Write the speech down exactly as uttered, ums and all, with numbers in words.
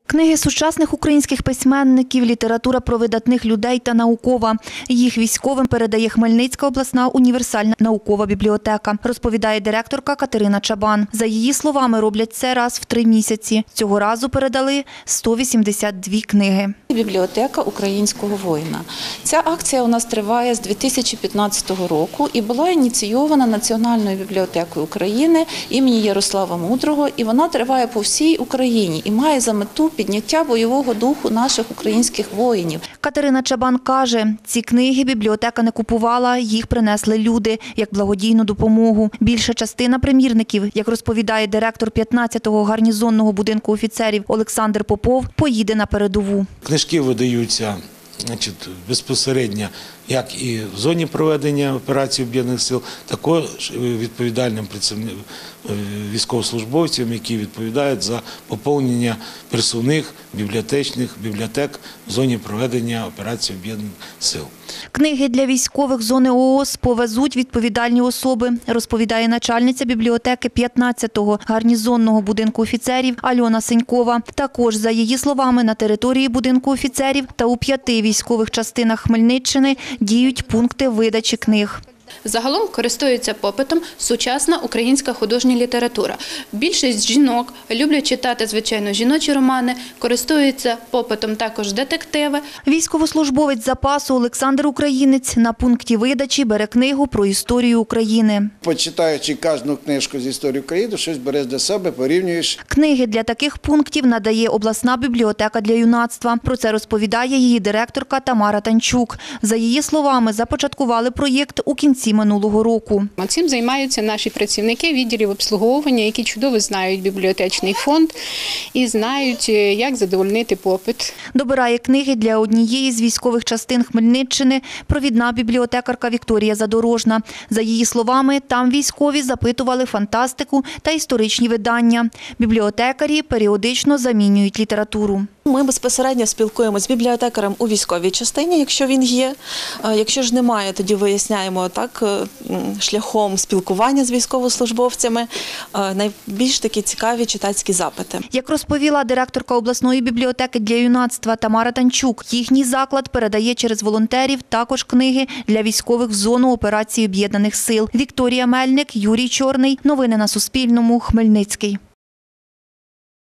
Книги сучасних українських письменників, література про видатних людей та наукова. Їх військовим передає Хмельницька обласна універсальна наукова бібліотека, розповідає директорка Катерина Чабан. За її словами, роблять це раз в три місяці. Цього разу передали сто вісімдесят дві книги. Бібліотека українського воїна. Ця акція у нас триває з дві тисячі п'ятнадцятого року і була ініційована Національною бібліотекою України імені Ярослава Мудрого, і вона триває по всій Україні і має за мету підняття бойового духу наших українських воїнів. Катерина Чабан каже, ці книги бібліотека не купувала, їх принесли люди, як благодійну допомогу. Більша частина примірників, як розповідає директор п'ятнадцятого гарнізонного будинку офіцерів Олександр Попов, поїде на передову. Книжки видаються значить, безпосередньо як і в зоні проведення операції Об'єднаних сил, також відповідальним військовослужбовцям, які відповідають за поповнення пересувних бібліотечних бібліотек в зоні проведення операції Об'єднаних сил. Книги для військових зони ООС повезуть відповідальні особи, розповідає начальниця бібліотеки п'ятнадцятого гарнізонного будинку офіцерів Альона Сенькова. Також, за її словами, на території будинку офіцерів та у п'яти військових частинах Хмельниччини діють пункти видачі книг. Загалом користується попитом сучасна українська художня література. Більшість жінок люблять читати, звичайно, жіночі романи, користуються попитом також детективи. Військовослужбовець запасу Олександр Українець на пункті видачі бере книгу про історію України. Почитаючи кожну книжку з історії України, щось береш для себе, порівнюєш. Книги для таких пунктів надає обласна бібліотека для юнацтва. Про це розповідає її директорка Тамара Танчук. За її словами, започаткували проєкт у кінці минулого року. Цим займаються наші працівники відділів обслуговування, які чудово знають бібліотечний фонд і знають, як задовольнити попит. Добирає книги для однієї з військових частин Хмельниччини провідна бібліотекарка Вікторія Задорожна. За її словами, там військові запитували фантастику та історичні видання. Бібліотекарі періодично замінюють літературу. Ми безпосередньо спілкуємося з бібліотекарем у військовій частині, якщо він є. Якщо ж немає, тоді виясняємо так шляхом спілкування з військовослужбовцями найбільш такі цікаві читацькі запити. Як розповіла директорка обласної бібліотеки для юнацтва Тамара Танчук, їхній заклад передає через волонтерів також книги для військових в зону операції Об'єднаних сил. Вікторія Мельник, Юрій Чорний. Новини на Суспільному. Хмельницький.